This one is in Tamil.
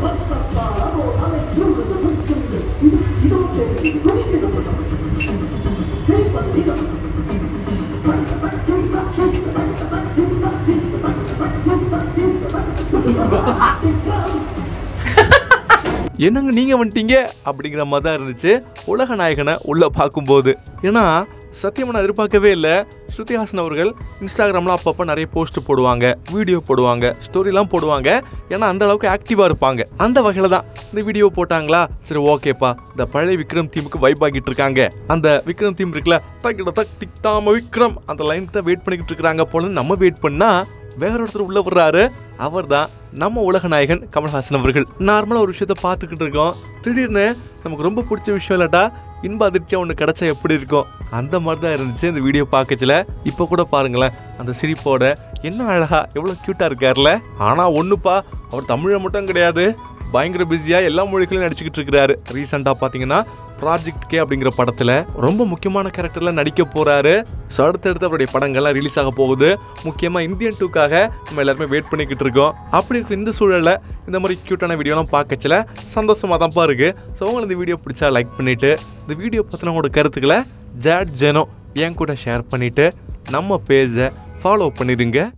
என்னங்க நீங்க வந்துட்டீங்க அப்படிங்கிற மாதிரி தான் இருந்துச்சு உலக நாயகனை உள்ள பார்க்கும்போது. ஏன்னா சத்தியமாக நான் எதிர்பார்க்கவே இல்லை. ஸ்ருதி ஹாசன் அவர்கள் இன்ஸ்டாகிராமில் அப்பப்போ நிறைய போஸ்ட் போடுவாங்க, வீடியோ போடுவாங்க, ஸ்டோரிலாம் போடுவாங்க. ஏன்னா அந்த அளவுக்கு ஆக்டிவாக இருப்பாங்க. அந்த வகையில் தான் இந்த வீடியோ போட்டாங்களா, சரி ஓகேப்பா இந்த பழைய விக்ரம் தீமுக்கு வைப் ஆகிட்டு இருக்காங்க. அந்த விக்ரம் தீம் இருக்குல்ல, டிக்டாம விக்ரம் அந்த லைனுக்கு தான் வெயிட் பண்ணிக்கிட்டு இருக்கிறாங்க போல. நம்ம வெயிட் பண்ணா வேற ஒருத்தர் உள்ள வர்றாரு. அவர் தான் நம்ம உலக நாயகன் கமல்ஹாசன் அவர்கள். நார்மலாக ஒரு விஷயத்த பார்த்துக்கிட்டு இருக்கோம். திடீர்னு நமக்கு ரொம்ப பிடிச்ச விஷயம் இல்லாட்டா இன்ப அதிர்ச்சியா ஒன்று கிடைச்சா எப்படி இருக்கும், அந்த மாதிரி தான் இருந்துச்சு இந்த வீடியோ பார்க்கச்சில. இப்போ கூட பாருங்களேன் அந்த சிரிப்போட என்ன அழகா எவ்வளோ க்யூட்டாக இருக்கார்ல. ஆனால் ஒன்றுப்பா, அவர் தமிழில் மட்டும் கிடையாது, பயங்கர பிஸியாக எல்லா மொழிகளையும் நடிச்சுக்கிட்டு இருக்கிறாரு. ரீசெண்டாக பார்த்தீங்கன்னா ப்ராஜெக்ட் கே அப்படிங்கிற படத்தில் ரொம்ப முக்கியமான கேரக்டரில் நடிக்க போகிறாரு. ஸோ அடுத்தடுத்து அவருடைய படங்கள்லாம் ரிலீஸ் ஆக போகுது. முக்கியமாக இந்தியன் 2க்காக நம்ம எல்லாருமே வெயிட் பண்ணிக்கிட்டு இருக்கோம். அப்படி இருக்கிற இந்த சூழலில் இந்த மாதிரி க்யூட்டான வீடியோலாம் பார்க்கச்சில சந்தோஷமாக தான்ப்பா இருக்குது. ஸோ உங்களுக்கு இந்த வீடியோ பிடிச்சா லைக் பண்ணிவிட்டு, இந்த வீடியோ பற்றின உங்களோட கருத்துக்களை ஜாட் ஜெனோ என் கூட ஷேர் பண்ணிவிட்டு நம்ம பேஜை ஃபாலோ பண்ணிடுங்க.